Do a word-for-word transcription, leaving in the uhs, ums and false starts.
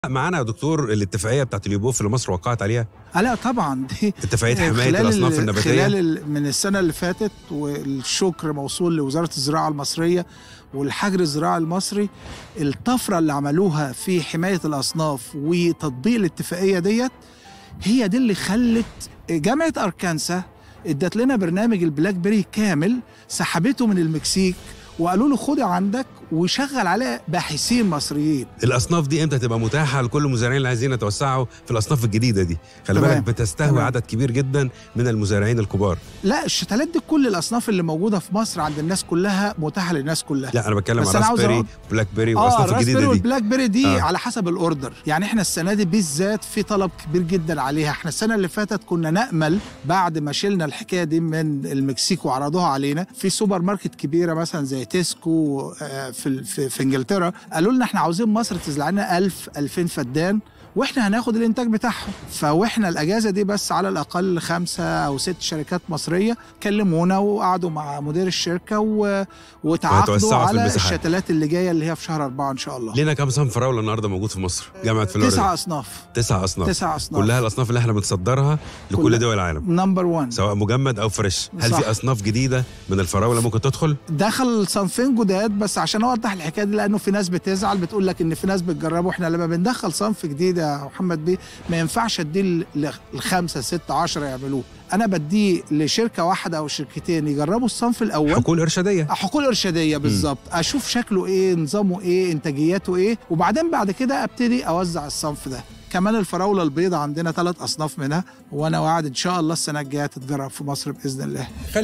معانا يا دكتور الاتفاقيه بتاعت اليوبوف اللي مصر وقعت عليها. آه لا طبعا دي اتفاقيه حمايه الاصناف النباتيه خلال من السنه اللي فاتت، والشكر موصول لوزاره الزراعه المصريه والحجر الزراعي المصري. الطفره اللي عملوها في حمايه الاصناف وتطبيق الاتفاقيه ديت هي دي اللي خلت جامعه اركانسا ادت لنا برنامج البلاك بيري كامل، سحبته من المكسيك وقالوا له خدي عندك وشغل عليه باحثين مصريين. الاصناف دي امتى تبقى متاحه لكل المزارعين اللي عايزين يتوسعوا في الاصناف الجديده دي؟ خلي بالك بتستهوي تمام. عدد كبير جدا من المزارعين الكبار. لا الشتلات دي كل الاصناف اللي موجوده في مصر عند الناس كلها متاحه للناس كلها. لا انا بتكلم على راسبيري بلاك بيري والاصناف الجديده دي. اه والبلاك بيري دي آه. على حسب الاوردر. يعني احنا السنه دي بالذات في طلب كبير جدا عليها. احنا السنه اللي فاتت كنا نامل بعد ما شلنا الحكايه دي من المكسيك وعرضوها علينا في سوبر ماركت كبيره مثلا زي تيسكو في في, في انجلترا، قالوا لنا احنا عاوزين مصر تزرع لنا ألف ألفين فدان واحنا هناخد الانتاج بتاعهم. فواحنا الاجازه دي بس على الاقل خمسه او ست شركات مصريه كلمونا وقعدوا مع مدير الشركه و... وتعاقدوا على الشتلات اللي جايه اللي هي في شهر أربعة ان شاء الله. لينا كام صنف فراوله النهارده موجود في مصر؟ جامعه فلوريدا تسع اصناف. تسع اصناف تسع اصناف كلها الاصناف اللي احنا بنصدرها لكل دول العالم. نمبر واحد سواء مجمد او فريش. هل صح. في اصناف جديده من الفراوله ممكن تدخل؟ دخل صنفين جداد، بس عشان اوضح الحكايه دي لانه في ناس بتزعل بتقول لك ان في ناس بتجربه. احنا لما بندخل صنف جديد يا محمد بيه ما ينفعش اديه لخمسه سته عشره يعملوه. انا بديه لشركه واحده او شركتين يجربوا الصنف الاول. حقول ارشاديه. حقول ارشاديه بالظبط. اشوف شكله ايه، نظامه ايه، انتاجياته ايه، وبعدين بعد كده ابتدي اوزع الصنف ده. كمان الفراوله البيضاء عندنا ثلاث اصناف منها، وانا واعد ان شاء الله السنه الجايه تتجرب في مصر باذن الله.